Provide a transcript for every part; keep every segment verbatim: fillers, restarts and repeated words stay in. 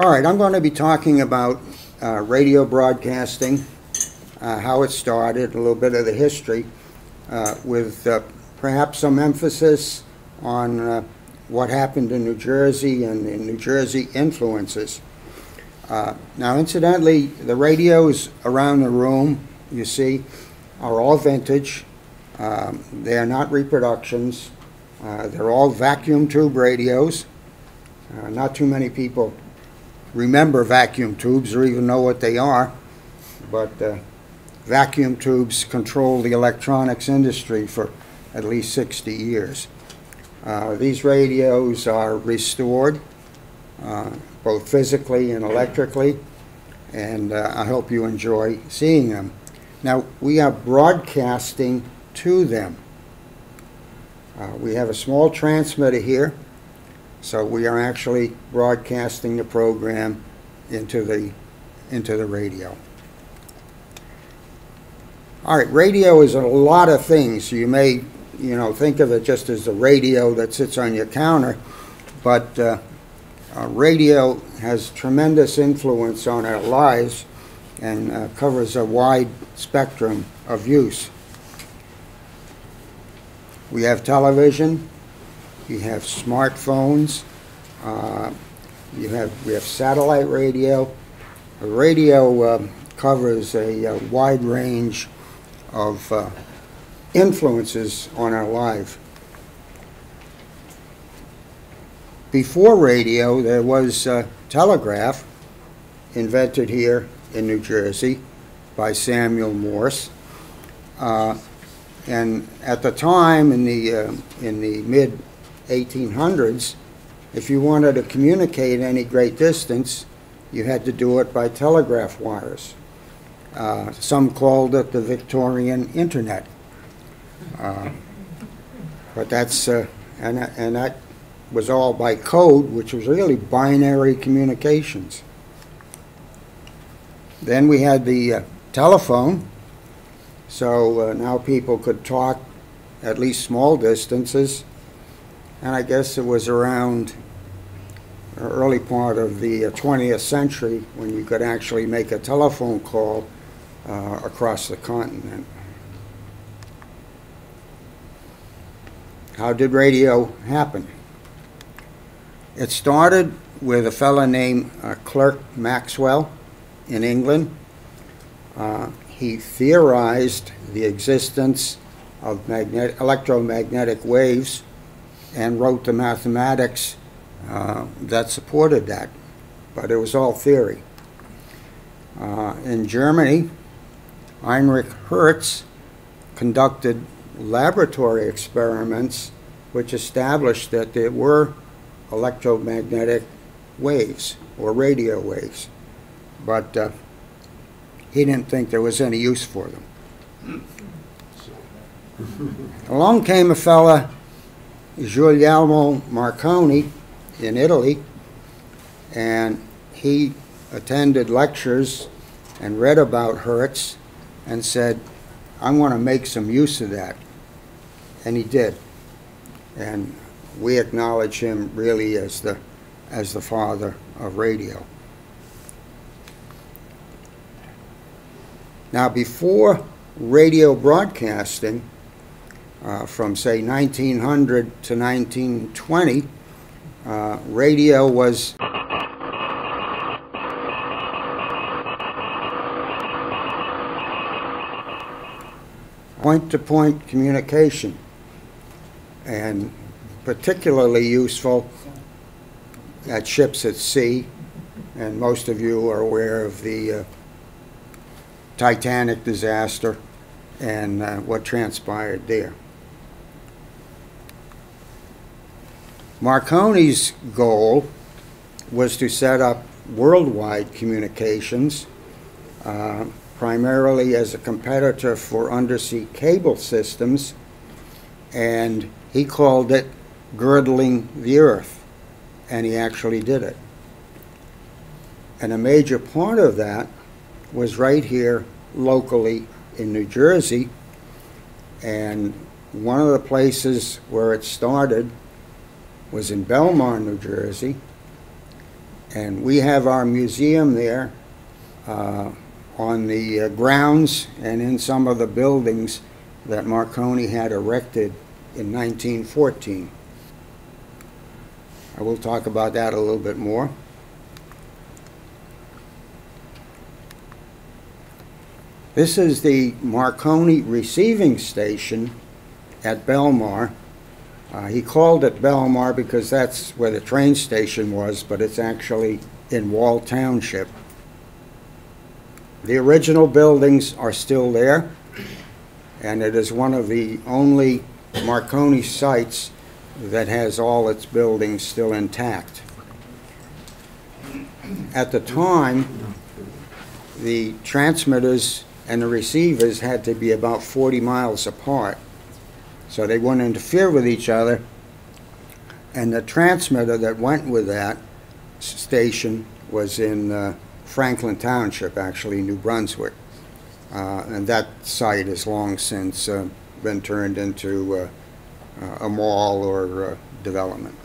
All right, I'm going to be talking about uh, radio broadcasting, uh, how it started, a little bit of the history, uh, with uh, perhaps some emphasis on uh, what happened in New Jersey and in New Jersey influences. Uh, now, incidentally, the radios around the room, you see, are all vintage. Um, they are not reproductions. Uh, they're all vacuum tube radios. Uh, not too many people remember vacuum tubes or even know what they are, but uh, vacuum tubes control the electronics industry for at least sixty years. Uh, these radios are restored, uh, both physically and electrically, and uh, I hope you enjoy seeing them. Now, we are broadcasting to them. Uh, we have a small transmitter here, so we are actually broadcasting the program into the into the radio. All right, radio is a lot of things. You may, you know, think of it just as the radio that sits on your counter, but uh, uh, radio has tremendous influence on our lives and uh, covers a wide spectrum of use. We have television. You have smartphones, uh, you have, we have satellite radio. The radio uh, covers a, a wide range of uh, influences on our life. Before radio, there was uh, telegraph, invented here in New Jersey by Samuel Morse. Uh, and at the time, in the, uh, in the mid eighteen hundreds, if you wanted to communicate any great distance, you had to do it by telegraph wires. Uh, some called it the Victorian Internet. Uh, but that's, uh, and, and that was all by code, which was really binary communications. Then we had the uh, telephone, so uh, now people could talk at least small distances. And I guess it was around the early part of the twentieth century when you could actually make a telephone call uh, across the continent. How did radio happen? It started with a fellow named uh, Clerk Maxwell in England. Uh, he theorized the existence of magnetic, electromagnetic waves and wrote the mathematics uh, that supported that, but it was all theory. Uh, in Germany, Heinrich Hertz conducted laboratory experiments which established that there were electromagnetic waves or radio waves, but uh, he didn't think there was any use for them. Along came a fella, Guglielmo Marconi, in Italy, and he attended lectures and read about Hertz and said, I want to make some use of that. And he did. And we acknowledge him really as the, as the father of radio. Now, before radio broadcasting, Uh, from say nineteen hundred to nineteen twenty, uh, radio was point-to-point communication, and particularly useful at ships at sea, and most of you are aware of the uh, Titanic disaster and uh, what transpired there. Marconi's goal was to set up worldwide communications, uh, primarily as a competitor for undersea cable systems, and he called it girdling the earth, and he actually did it. And a major part of that was right here locally in New Jersey, and one of the places where it started was in Belmar, New Jersey, And we have our museum there uh, on the uh, grounds and in some of the buildings that Marconi had erected in nineteen fourteen. I will talk about that a little bit more. This is the Marconi receiving station at Belmar. Uh, he called it Belmar because that's where the train station was, but it's actually in Wall Township. The original buildings are still there, and it is one of the only Marconi sites that has all its buildings still intact. At the time, the transmitters and the receivers had to be about forty miles apart, so they wouldn't interfere with each other. And the transmitter that went with that station was in uh, Franklin Township, actually, New Brunswick. Uh, and that site has long since uh, been turned into uh, a mall or uh, development.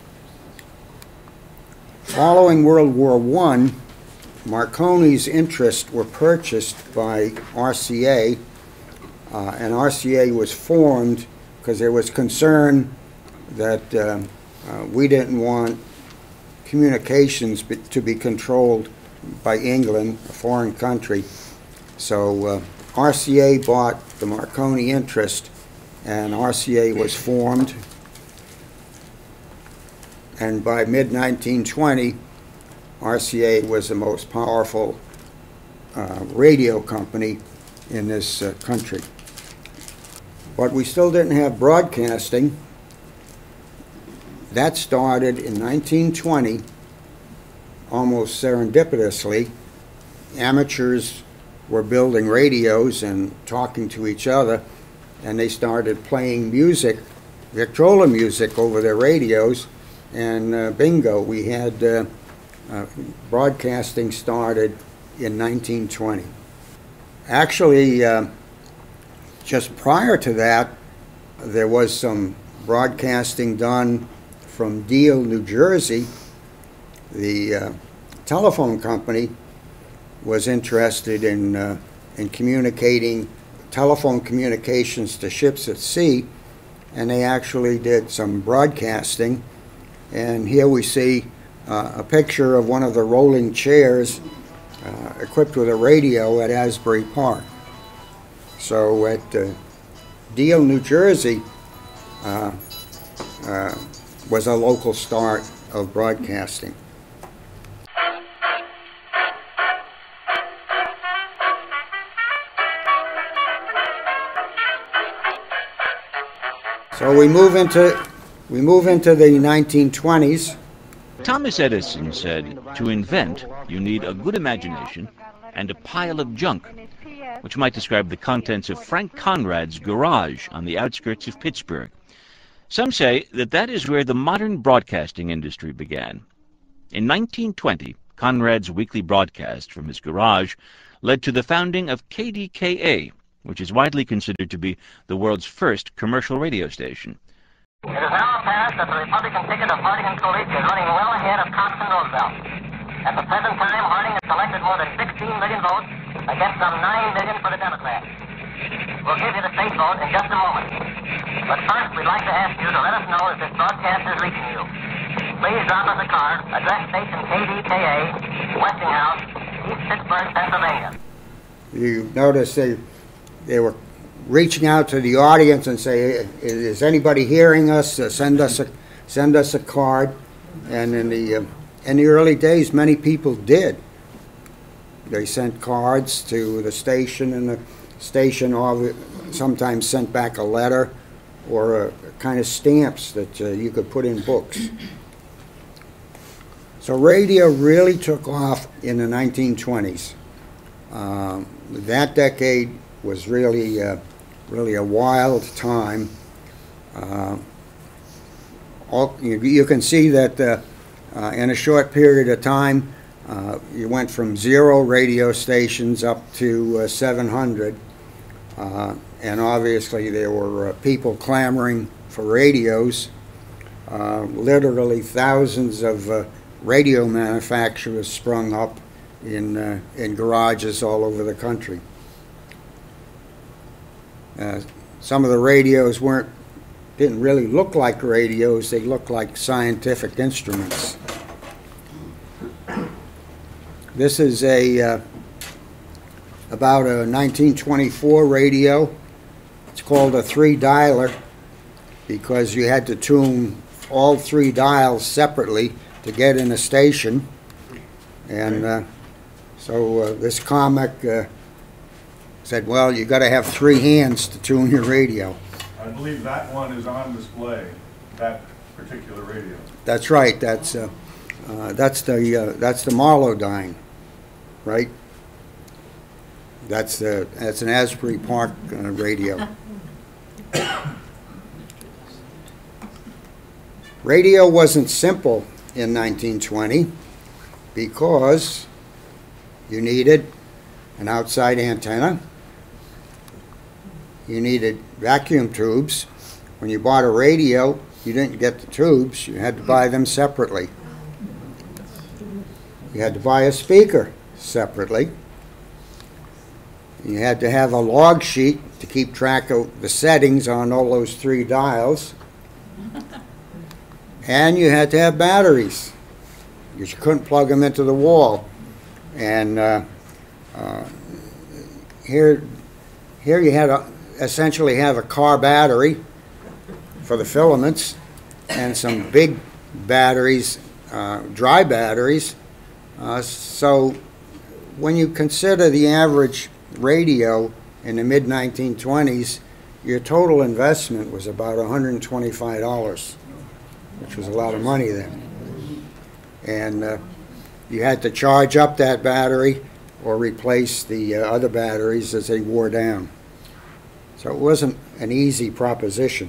Following World War One, Marconi's interests were purchased by R C A, uh, and R C A was formed because there was concern that uh, uh, we didn't want communications be, to be controlled by England, a foreign country. So uh, R C A bought the Marconi interest, and R C A was formed. And by mid nineteen twenty, R C A was the most powerful uh, radio company in this uh, country. But we still didn't have broadcasting. That started in nineteen twenty, almost serendipitously. Amateurs were building radios and talking to each other, and they started playing music, Victrola music, over their radios, and uh, bingo, we had uh, uh, broadcasting started in nineteen twenty. Actually, uh, just prior to that, there was some broadcasting done from Deal, New Jersey. The uh, telephone company was interested in, uh, in communicating, telephone communications to ships at sea, and they actually did some broadcasting. And here we see uh, a picture of one of the rolling chairs uh, equipped with a radio at Asbury Park. So at uh, Deal, New Jersey, uh, uh, was a local start of broadcasting. So we move into we move into the nineteen twenties. Thomas Edison said, "To invent, you need a good imagination and a pile of junk," which might describe the contents of Frank Conrad's garage on the outskirts of Pittsburgh. Some say that that is where the modern broadcasting industry began. In nineteen twenty, Conrad's weekly broadcast from his garage led to the founding of K D K A, which is widely considered to be the world's first commercial radio station. It is now apparent that the Republican ticket of Harding and Coolidge is running well ahead of Cox and Roosevelt. At the present time, Harding has collected more than sixteen million votes against some nine million for the Democrats. We'll give you the state vote in just a moment. But first, we'd like to ask you to let us know if this broadcast is reaching you. Please drop us a card, address station K D K A, Westinghouse, East Pittsburgh, Pennsylvania. You notice they, they were reaching out to the audience and say, "Is anybody hearing us? Uh, send us a send us a card." And in the uh, in the early days, many people did. They sent cards to the station, and the station sometimes sent back a letter or a kind of stamps that uh, you could put in books. So radio really took off in the nineteen twenties. Um, that decade was really, uh, really a wild time. Uh, all, you, you can see that uh, uh, in a short period of time, uh, you went from zero radio stations up to uh, seven hundred. Uh, and obviously there were uh, people clamoring for radios. Uh, literally thousands of uh, radio manufacturers sprung up in, uh, in garages all over the country. Uh, some of the radios weren't, didn't really look like radios, they looked like scientific instruments. This is a uh, about a nineteen twenty-four radio. It's called a three dialer because you had to tune all three dials separately to get in a station. And uh, so uh, this comic uh, said, well, you got to have three hands to tune your radio. I believe that one is on display, that particular radio. That's right. That's uh, uh, that's the uh, that's the Marlodyne, right? That's the that's an Asbury Park uh, radio. Radio wasn't simple in nineteen twenty because you needed an outside antenna. You needed vacuum tubes. When you bought a radio, you didn't get the tubes. You had to buy them separately. You had to buy a speaker separately. You had to have a log sheet to keep track of the settings on all those three dials. And you had to have batteries, because you couldn't plug them into the wall. And uh, uh, here, here you had a, essentially have a car battery for the filaments and some big batteries, uh, dry batteries. Uh, so when you consider the average radio in the mid nineteen twenties, your total investment was about one hundred twenty-five dollars, which was a lot of money then. And uh, you had to charge up that battery or replace the uh, other batteries as they wore down. So it wasn't an easy proposition.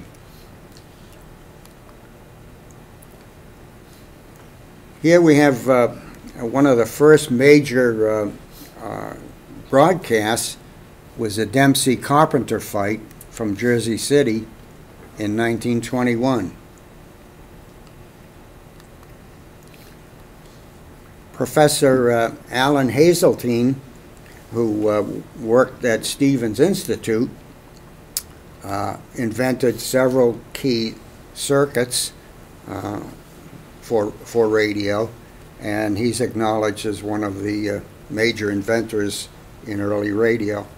Here we have uh, one of the first major uh, uh, broadcasts was a Dempsey Carpenter fight from Jersey City in nineteen twenty-one. Professor uh, Alan Hazeltine, who uh, worked at Stevens Institute, uh, invented several key circuits uh, for, for radio, and he's acknowledged as one of the uh, major inventors in early radio.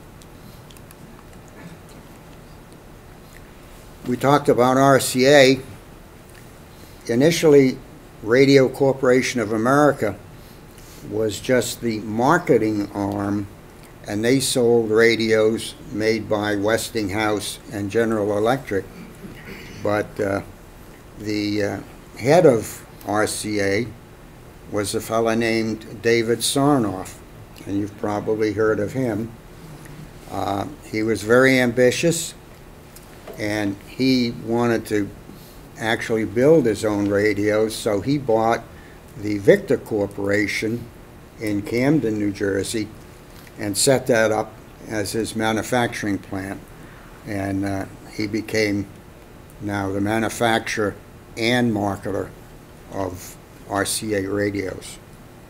We talked about R C A. Initially, Radio Corporation of America was just the marketing arm, and they sold radios made by Westinghouse and General Electric. But uh, the uh, head of R C A was a fellow named David Sarnoff, and you've probably heard of him. Uh, he was very ambitious, and he wanted to actually build his own radios, so he bought the Victor Corporation in Camden, New Jersey, and set that up as his manufacturing plant. And uh, he became now the manufacturer and marketer of R C A radios.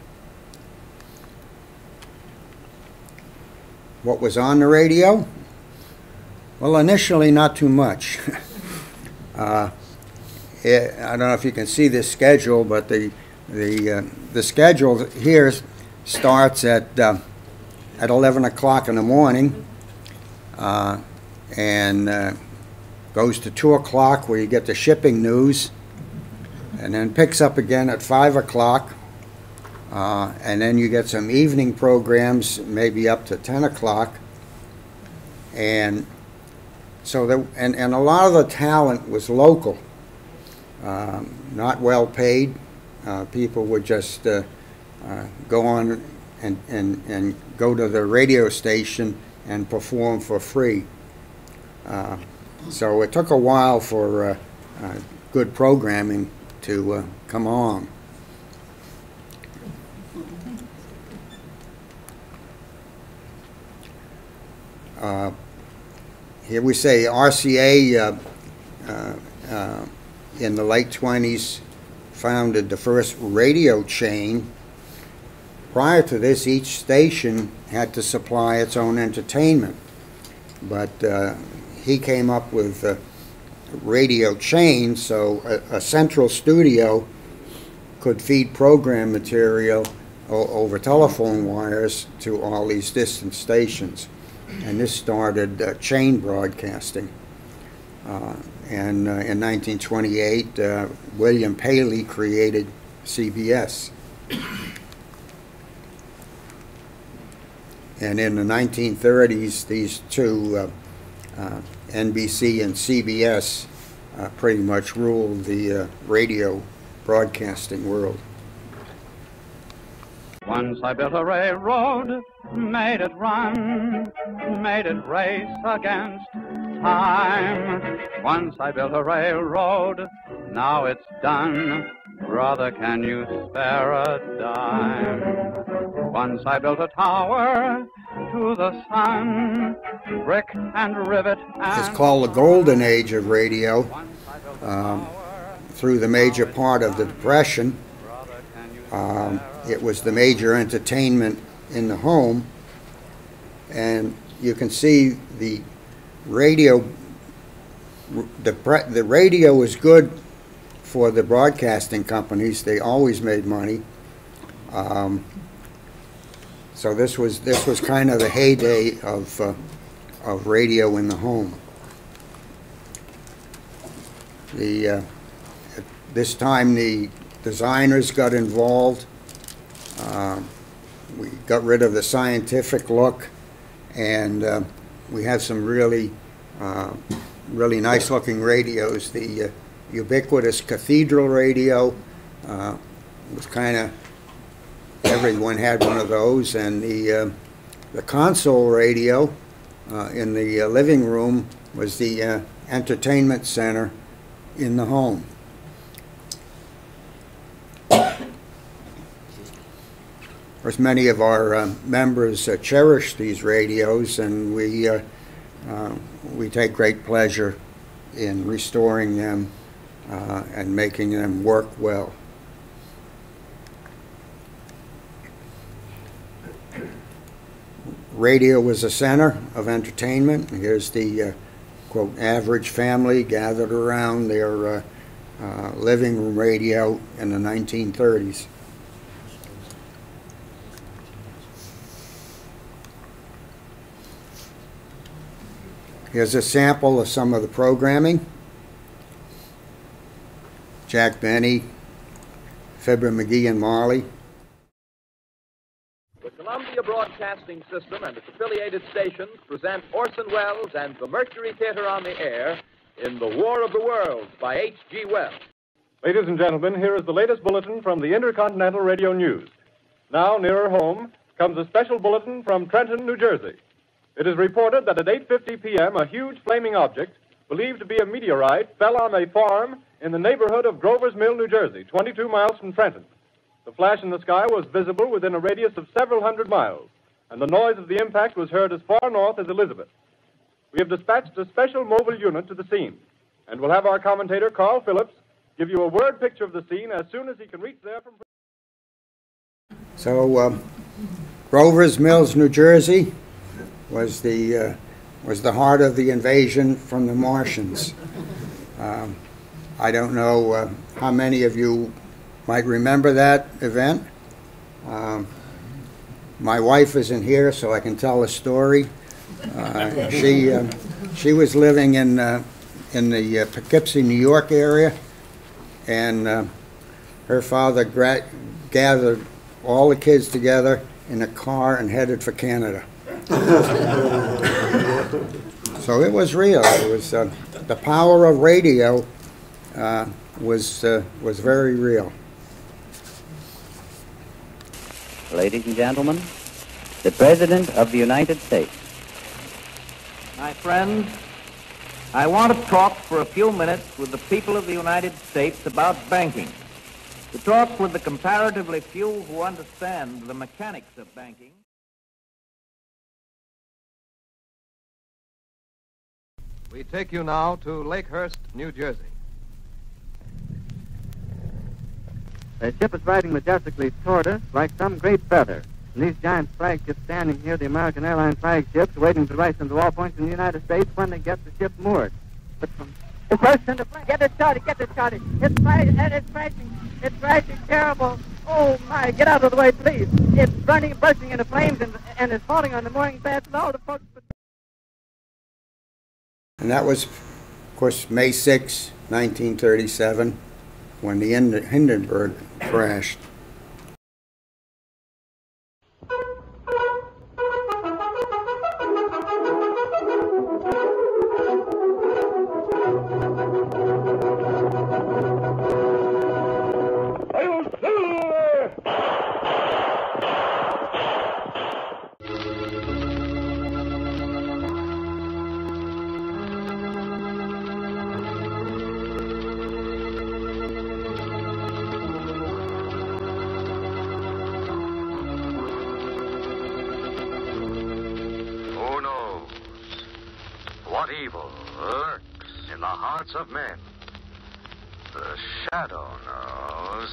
What was on the radio? Well, initially not too much. uh, it, I don't know if you can see this schedule, but the the uh, the schedule here starts at uh, at eleven o'clock in the morning uh, and uh, goes to two o'clock where you get the shipping news, and then picks up again at five o'clock, uh, and then you get some evening programs, maybe up to ten o'clock, and so there, and, and a lot of the talent was local, um, not well paid. Uh, people would just uh, uh, go on and, and, and go to the radio station and perform for free. Uh, so it took a while for uh, uh, good programming to uh, come on. Uh, here we say R C A uh, uh, uh, in the late twenties founded the first radio chain. Prior to this, each station had to supply its own entertainment, but uh, he came up with a radio chain, so a, a central studio could feed program material o over telephone wires to all these distant stations. And this started uh, chain broadcasting. Uh, and uh, in nineteen twenty-eight, uh, William Paley created C B S. And in the nineteen thirties, these two, uh, uh, N B C and C B S, uh, pretty much ruled the uh, radio broadcasting world. Once I built a railroad, made it run, made it race against time. Once I built a railroad, now it's done. Brother, can you spare a dime? Once I built a tower to the sun, brick and rivet and... It's called the golden age of radio. Um, through the major part of the Depression, um, it was the major entertainment in the home, and you can see the radio, the, the radio was good for the broadcasting companies. They always made money. Um, so this was this was kind of the heyday of uh, of radio in the home. The uh, at this time the designers got involved. Uh, we got rid of the scientific look, and uh, we have some really uh, really nice looking radios. The uh, ubiquitous Cathedral radio uh, was kind of, everyone had one of those, and the uh, the console radio uh, in the uh, living room was the uh, entertainment center in the home. Of course, many of our uh, members uh, cherish these radios, and we uh, uh, we take great pleasure in restoring them uh, and making them work well. Radio was a center of entertainment. Here's the uh, quote average family gathered around their uh, uh, living room radio in the nineteen thirties. Here's a sample of some of the programming. Jack Benny, Fibber McGee and Marley. The Columbia Broadcasting System and its affiliated stations present Orson Welles and the Mercury Theater on the Air in The War of the Worlds by H G Wells. Ladies and gentlemen, here is the latest bulletin from the Intercontinental Radio News. Now, nearer home, comes a special bulletin from Trenton, New Jersey. It is reported that at eight fifty p m a huge flaming object, believed to be a meteorite, fell on a farm in the neighborhood of Grover's Mill, New Jersey, twenty-two miles from Trenton. The flash in the sky was visible within a radius of several hundred miles, and the noise of the impact was heard as far north as Elizabeth. We have dispatched a special mobile unit to the scene, and we'll have our commentator, Carl Phillips, give you a word picture of the scene as soon as he can reach there from... So, um, Grover's Mills, New Jersey, was the uh, was the heart of the invasion from the Martians. Um, I don't know uh, how many of you might remember that event. Um, my wife isn't here, so I can tell a story. Uh, she uh, she was living in uh, in the uh, Poughkeepsie, New York area, and uh, her father gra gathered all the kids together in a car and headed for Canada. So it was real. It was uh, the power of radio uh, was uh, was very real. Ladies and gentlemen, the President of the United States. My friends, I want to talk for a few minutes with the people of the United States about banking. To talk with the comparatively few who understand the mechanics of banking. We take you now to Lakehurst, New Jersey. The ship is riding majestically toward us like some great feather. And these giant flagships standing here, the American airline flagships, waiting to race into all points in the United States when they get the ship moored. But from it's burst into flames. Get it started, get it started. It's fighting, and it's crashing. It's crashing terrible. Oh, my, get out of the way, please. It's burning, bursting into flames, and, and it's falling on the mooring pads and all the folks. And that was, of course, May sixth, nineteen thirty-seven, when the Hindenburg crashed. What evil lurks in the hearts of men? The shadow knows.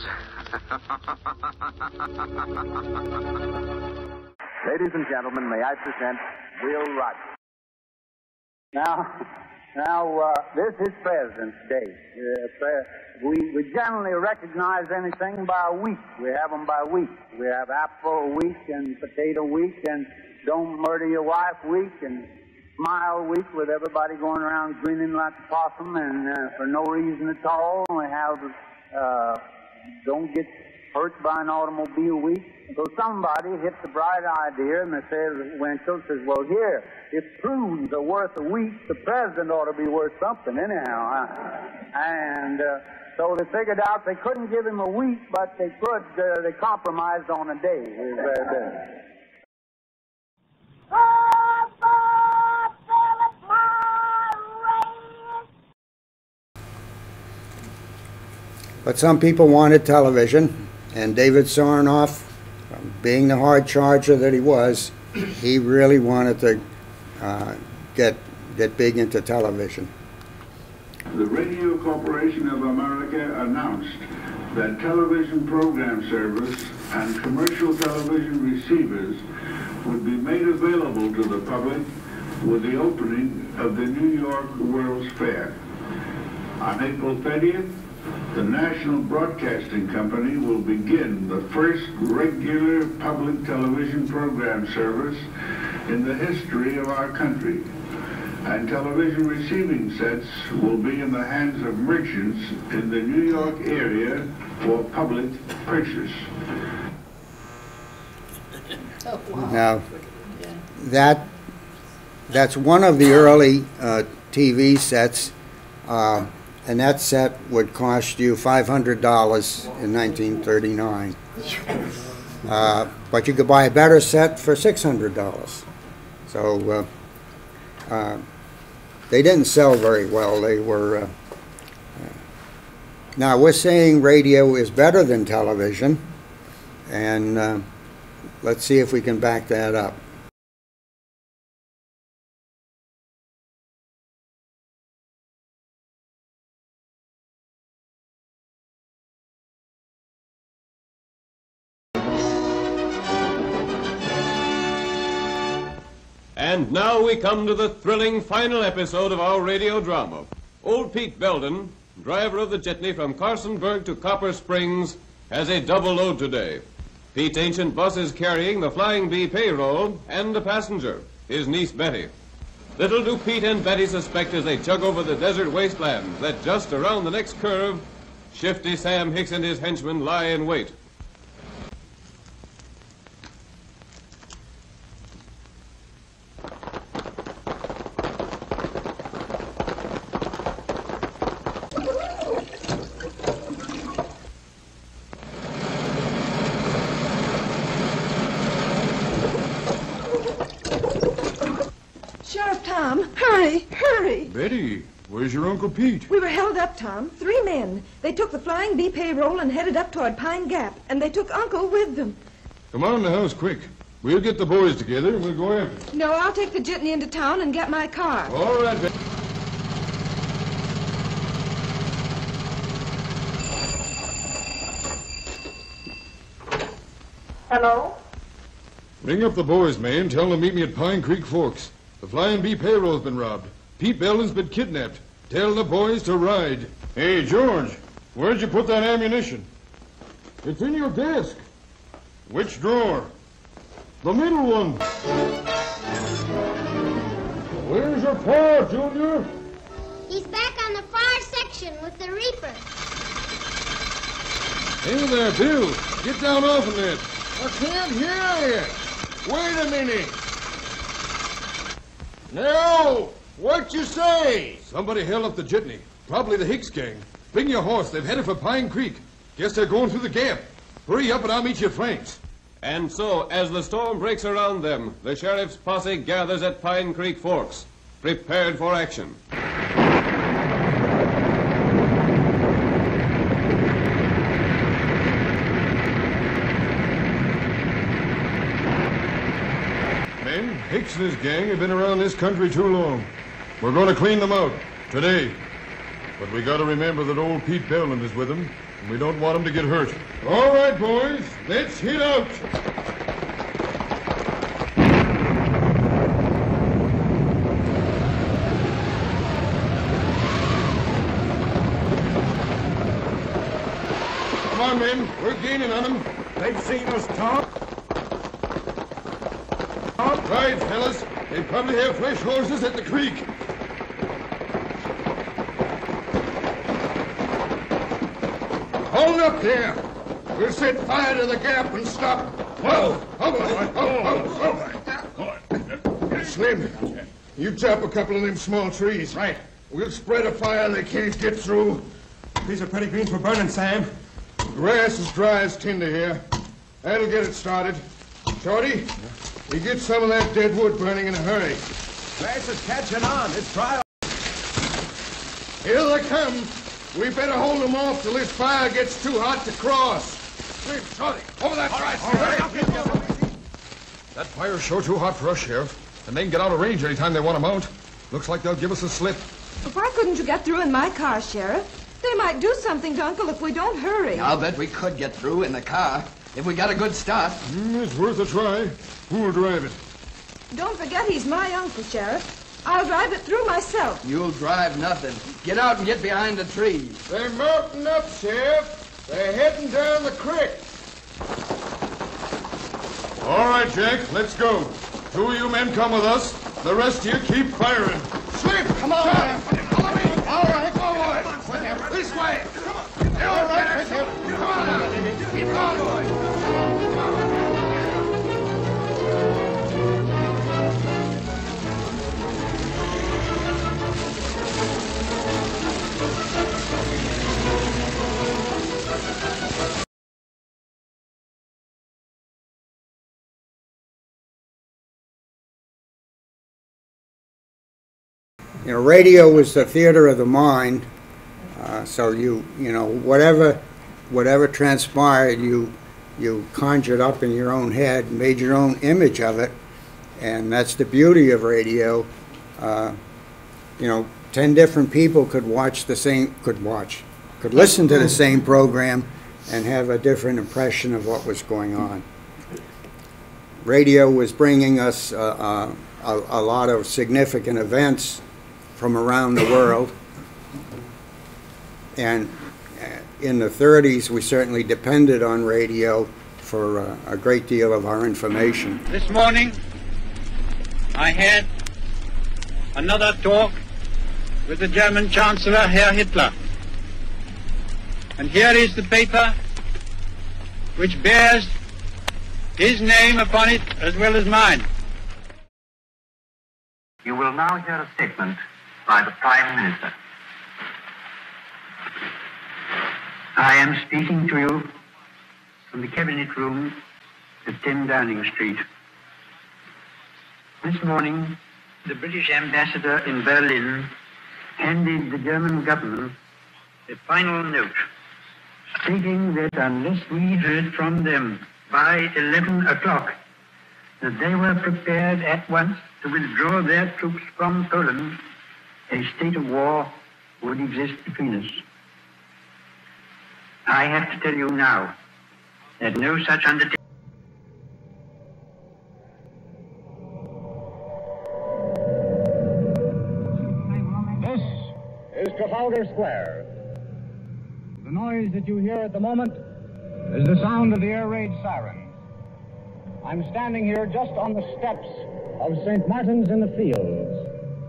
Ladies and gentlemen, may I present Will Rogers. Now, now uh, this is President's Day. Uh, pre- we, we generally recognize anything by a week. We have them by week. We have Apple Week and Potato Week and Don't Murder Your Wife Week and Smile Week, with everybody going around grinning like a possum and uh, for no reason at all. We have uh, Don't Get Hurt by an Automobile Week. So somebody hits the bright idea, and they say, Winchell says, well, here, if prunes are worth a week, the president ought to be worth something anyhow. Huh? And uh, so they figured out they couldn't give him a week, but they could, uh, they compromised on a day. Is, uh, But some people wanted television, and David Sarnoff, being the hard charger that he was, he really wanted to uh, get get big into television. The Radio Corporation of America announced that television program service and commercial television receivers would be made available to the public with the opening of the New York World's Fair. On April thirtieth, the National Broadcasting Company will begin the first regular public television program service in the history of our country. And television receiving sets will be in the hands of merchants in the New York area for public purchase. Now, that that's one of the early uh, T V sets. Uh, And that set would cost you five hundred dollars in nineteen thirty-nine. Uh, but you could buy a better set for six hundred dollars. So uh, uh, they didn't sell very well. They were... Uh, uh, now, we're saying radio is better than television, and uh, let's see if we can back that up. And now we come to the thrilling final episode of our radio drama. Old Pete Belden, driver of the jitney from Carsonburg to Copper Springs, has a double load today. Pete's ancient bus is carrying the Flying Bee payroll and a passenger, his niece Betty. Little do Pete and Betty suspect as they chug over the desert wastelands that just around the next curve, Shifty Sam Hicks and his henchmen lie in wait. Tom, hurry, hurry. Betty, where's your Uncle Pete? We were held up, Tom. Three men. They took the Flying Bee payroll and headed up toward Pine Gap, and they took Uncle with them. Come on in the house, quick. We'll get the boys together and we'll go after them. No, I'll take the jitney into town and get my car. All right, Betty. Hello? Ring up the boys, man. Tell them to meet me at Pine Creek Forks. The Flying B payroll's been robbed. Pete Belden's been kidnapped. Tell the boys to ride. Hey, George, where'd you put that ammunition? It's in your desk. Which drawer? The middle one. Where's your pa, Junior? He's back on the far section with the Reaper. Hey there, Bill. Get down off of that. I can't hear you. Wait a minute. No! What you say? Somebody held up the jitney. Probably the Hicks gang. Bring your horse. They've headed for Pine Creek. Guess they're going through the gap. Hurry up and I'll meet your flanks. And so, as the storm breaks around them, the sheriff's posse gathers at Pine Creek Forks, prepared for action. Men, Hicks and his gang have been around this country too long. We're going to clean them out, today. But we got to remember that old Pete Belden is with them, and we don't want him to get hurt. All right, boys, let's hit out. Come on, men, we're gaining on them. They've seen us talk. Right, fellas. They probably have fresh horses at the creek. Hold up there. We'll set fire to the gap and stop. Whoa! Hold on. Hold on. Slim, you chop a couple of them small trees. Right. We'll spread a fire they can't get through. These are pretty green for burning, Sam. Grass is dry as tinder here. That'll get it started. Shorty, you get some of that dead wood burning in a hurry. Grass is catching on. It's dry. Here they come. We better hold them off till this fire gets too hot to cross. Quick, Shorty, over that fire. That fire's sure too hot for us, Sheriff. And they can get out of range any time they want them out. Looks like they'll give us a slip. Why couldn't you get through in my car, Sheriff? They might do something to Uncle if we don't hurry. I'll bet we could get through in the car if we got a good start. Mm, it's worth a try. Who'll drive it? Don't forget he's my uncle, Sheriff. I'll drive it through myself. You'll drive nothing. Get out and get behind the trees. They're mounting up, Sheriff. They're heading down the creek. All right, Jack, let's go. Two of you men come with us. The rest of you keep firing. Slip! Come on! Follow me! All right, forward! This way! Come on! All right, come on now! Keep going, boys! You know, radio was the theater of the mind, uh, so you, you know, whatever, whatever transpired, you, you conjured up in your own head, made your own image of it, and that's the beauty of radio. Uh, you know, ten different people could watch the same, could watch, could listen to the same program and have a different impression of what was going on. Radio was bringing us uh, uh, a, a lot of significant events from around the world, and in the thirties we certainly depended on radio for uh, a great deal of our information. This morning I had another talk with the German Chancellor, Herr Hitler, and here is the paper which bears his name upon it as well as mine. You will now hear a statement by the Prime Minister. I am speaking to you from the Cabinet Room at ten Downing Street. This morning, the British ambassador in Berlin handed the German government a final note stating that unless we heard from them by eleven o'clock, that they were prepared at once to withdraw their troops from Poland, a state of war would exist between us. I have to tell you now that no such undertaking Trafalgar Square. The noise that you hear at the moment is the sound of the air raid sirens. I'm standing here just on the steps of Saint Martin's in the Fields.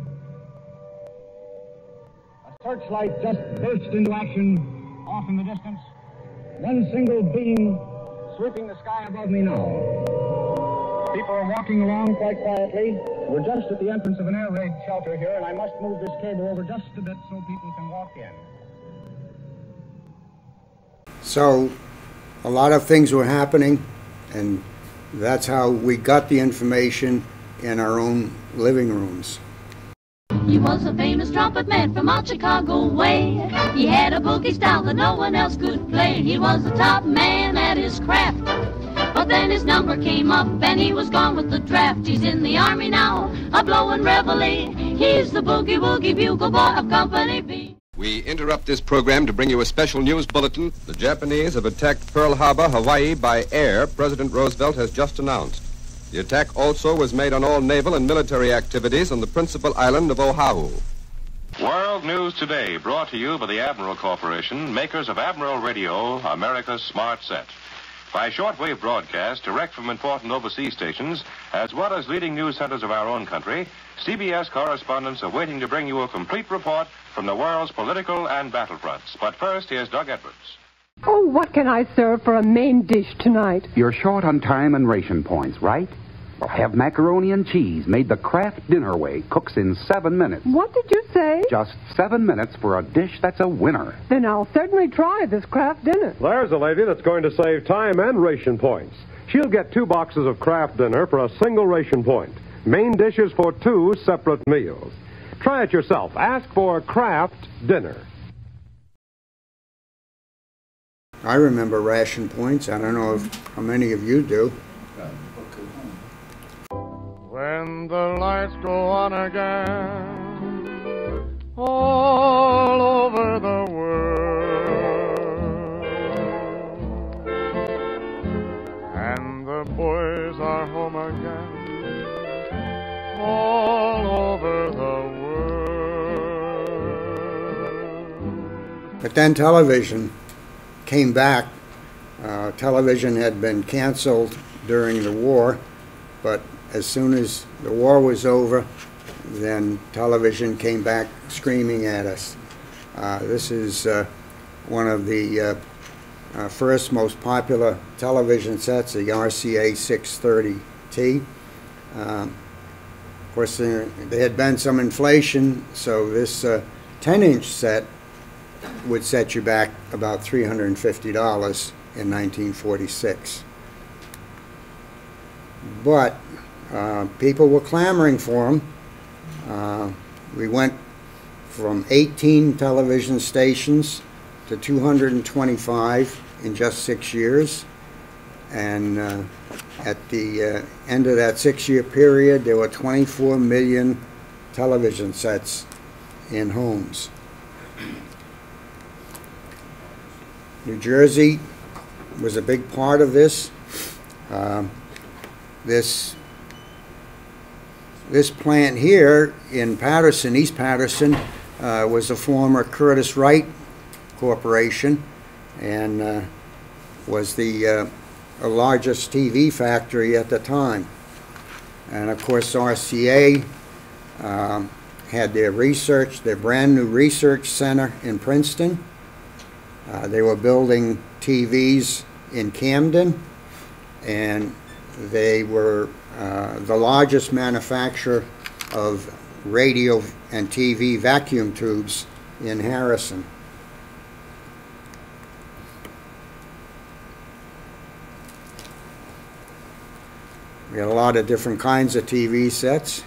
A searchlight just burst into action off in the distance. One single beam sweeping the sky above me now. People are walking along quite quietly. We're just at the entrance of an air raid shelter here, and I must move this cable over just a bit so people can walk in. So, a lot of things were happening, and that's how we got the information in our own living rooms. He was a famous trumpet man from out Chicago way. He had a boogie style that no one else could play. He was the top man at his craft. But then his number came up and he was gone with the draft. He's in the army now, a blowin' reveille. He's the boogie woogie bugle boy of Company B. We interrupt this program to bring you a special news bulletin. The Japanese have attacked Pearl Harbor, Hawaii by air, President Roosevelt has just announced. The attack also was made on all naval and military activities on the principal island of Oahu. World News Today, brought to you by the Admiral Corporation, makers of Admiral Radio, America's smart set. By shortwave broadcast, direct from important overseas stations, as well as leading news centers of our own country, C B S correspondents are waiting to bring you a complete report from the world's political and battlefronts. But first, here's Doug Edwards. Oh, what can I serve for a main dish tonight? You're short on time and ration points, right? Well, have macaroni and cheese made the Kraft dinner way. Cooks in seven minutes. What did you say? Just seven minutes for a dish that's a winner. Then I'll certainly try this Kraft dinner. There's a lady that's going to save time and ration points. She'll get two boxes of Kraft dinner for a single ration point. Main dishes for two separate meals. Try it yourself. Ask for Kraft dinner. I remember ration points. I don't know if, how many of you do. When the lights go on again, all over the world, and the boys are home again, all over the world. But then television came back. Uh, television had been canceled during the war, but as soon as the war was over, then television came back screaming at us. Uh, this is uh, one of the uh, uh, first most popular television sets, the R C A six thirty T. Um, of course, there, there had been some inflation, so this uh, ten inch set would set you back about three hundred fifty dollars in nineteen forty-six. But uh, people were clamoring for them. Uh, we went from eighteen television stations to two hundred twenty-five in just six years. And uh, at the uh, end of that six-year period, there were twenty-four million television sets in homes. New Jersey was a big part of this. Um, this this plant here in Patterson, East Patterson, uh, was a former Curtis Wright Corporation, and uh, was the uh, largest T V factory at the time. And of course, R C A um, had their research, their brand new research center in Princeton. Uh, they were building T Vs in Camden, and they were uh, the largest manufacturer of radio and T V vacuum tubes in Harrison. We had a lot of different kinds of T V sets.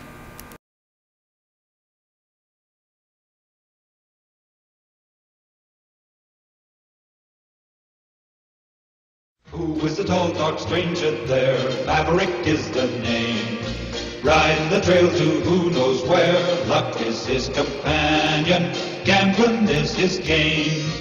Who is the tall, dark stranger there? Maverick is the name. Riding the trail to who knows where. Luck is his companion. Gambling is his game.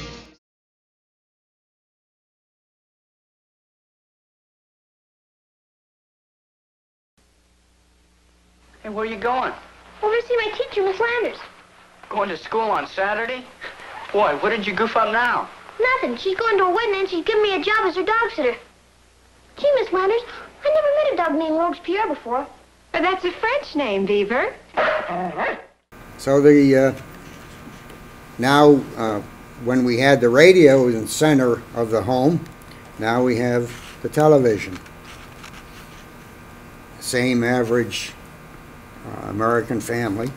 Hey, where are you going? Over to see my teacher, Miss Landers. Going to school on Saturday? Boy, what did you goof up now? Nothing. She's going to a wedding and she's giving me a job as her dog sitter. Gee, Miss Landers, I never met a dog named Robespierre before. But that's a French name, Beaver. So the uh, now uh, when we had the radio in the center of the home, now we have the television. Same average uh, American family.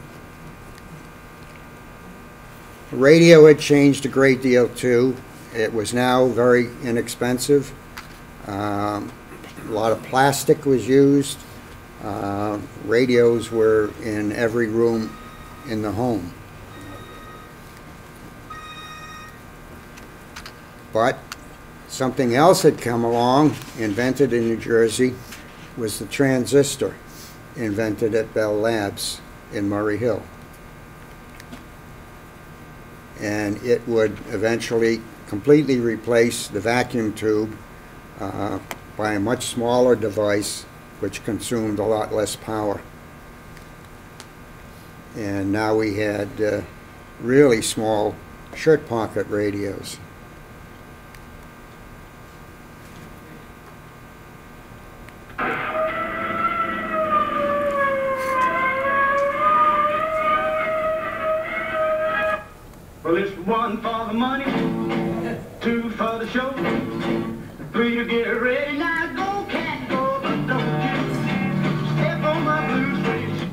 The radio had changed a great deal too. It was now very inexpensive. Um, a lot of plastic was used. Uh, radios were in every room in the home. But something else had come along, invented in New Jersey, was the transistor, invented at Bell Labs in Murray Hill. And it would eventually completely replace the vacuum tube uh, by a much smaller device which consumed a lot less power. And now we had uh, really small shirt pocket radios. Well, it's one for the money, two for the show, three to get ready. Now go, cat, go, but don't you step on my blue suede.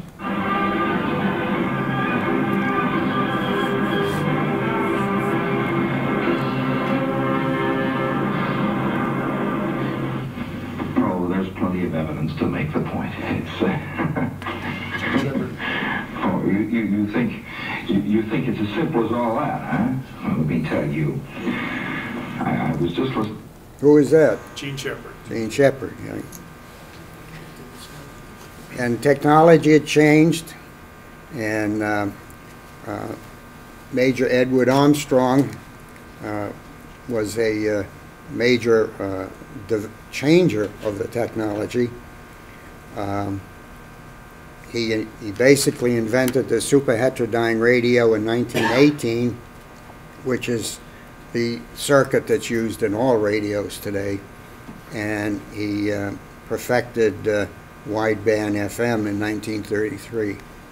Oh, there's plenty of evidence to make the point. It's, uh, oh, you, you, you think... You, you think it's as simple as all that, huh? Well, let me tell you. I, I was just listening. Who is that? Gene Shepard. Gene Shepard, yeah. And technology had changed, and uh, uh, Major Edward Armstrong uh, was a uh, major uh, changer of the technology. Um, He, he basically invented the superheterodyne radio in nineteen eighteen, which is the circuit that's used in all radios today. And he uh, perfected uh, wideband F M in nineteen thirty-three.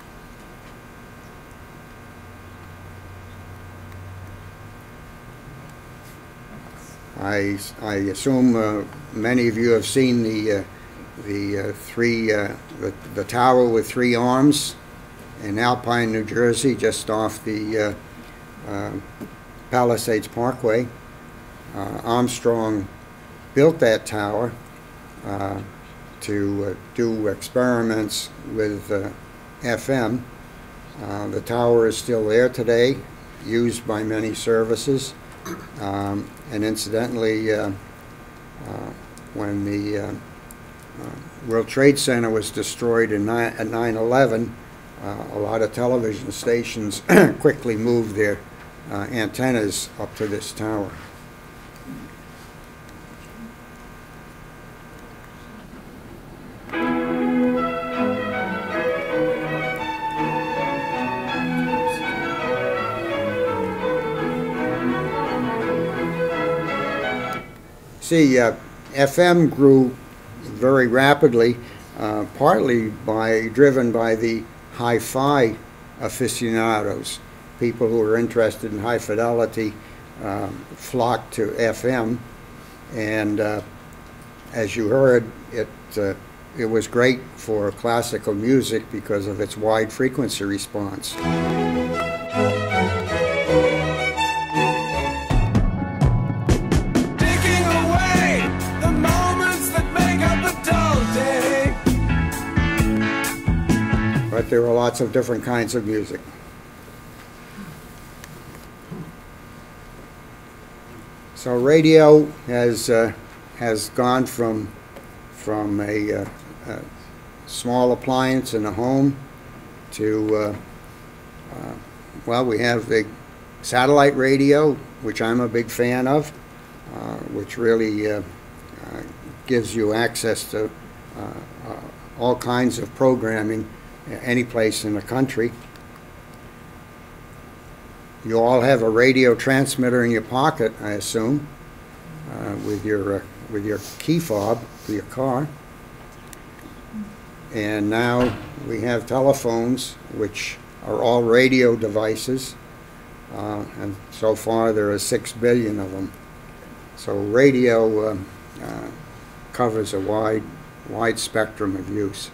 I, I assume uh, many of you have seen the uh, the uh, three uh, the, the tower with three arms in Alpine, New Jersey, just off the uh, uh, Palisades Parkway. Uh, Armstrong built that tower uh, to uh, do experiments with uh, F M. Uh, the tower is still there today, used by many services. Um, and incidentally, uh, uh, when the uh, Uh, World Trade Center was destroyed in ni at nine eleven, uh, a lot of television stations quickly moved their uh, antennas up to this tower. See, uh, F M grew very rapidly, uh, partly by driven by the hi-fi aficionados. People who are interested in high fidelity um, flocked to F M, and uh, as you heard, it uh, it was great for classical music because of its wide frequency response. But there are lots of different kinds of music. So radio has uh, has gone from from a, uh, a small appliance in a home to uh, uh, well, we have the satellite radio, which I'm a big fan of, uh, which really uh, uh, gives you access to uh, uh, all kinds of programming any place in the country. you all have a radio transmitter in your pocket, I assume, uh, with your uh, with your key fob for your car. And now we have telephones, which are all radio devices, uh, and so far there are six billion of them. So radio um, uh, covers a wide, wide spectrum of use.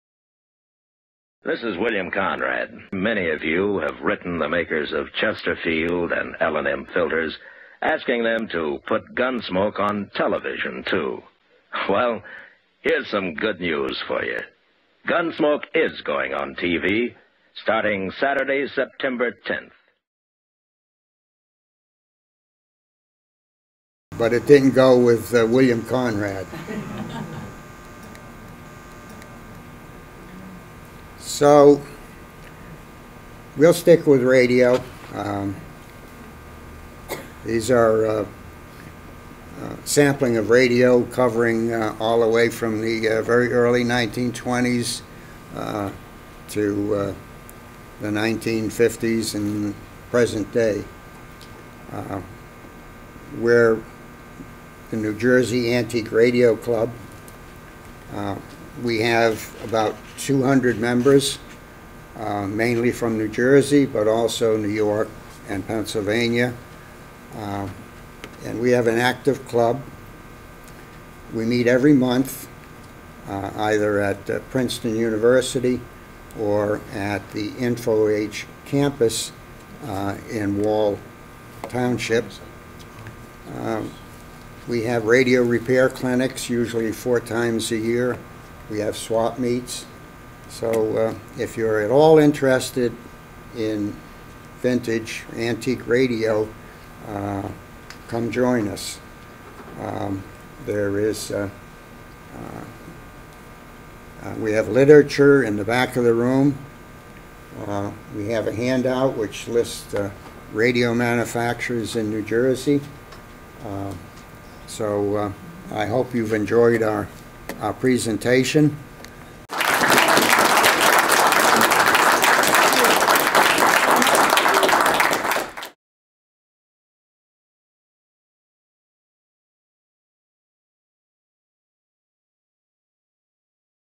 This is William Conrad. Many of you have written the makers of Chesterfield and L and M filters, asking them to put Gunsmoke on television, too. Well, here's some good news for you. Gunsmoke is going on T V, starting Saturday, September tenth. But it didn't go with uh, William Conrad. So, we'll stick with radio. Um, these are uh, uh, sampling of radio covering uh, all the way from the uh, very early nineteen twenties uh, to uh, the nineteen fifties and present day. Uh, we're the New Jersey Antique Radio Club. Uh, we have about two hundred members, uh, mainly from New Jersey, but also New York and Pennsylvania. Uh, and we have an active club. We meet every month, uh, either at uh, Princeton University or at the InfoAge campus uh, in Wall Township. Um, we have radio repair clinics, usually four times a year. We have swap meets. So uh, if you're at all interested in vintage antique radio, uh, come join us. Um, there is, uh, uh, uh, we have literature in the back of the room. Uh, we have a handout which lists uh, radio manufacturers in New Jersey. Uh, so uh, I hope you've enjoyed our, our presentation.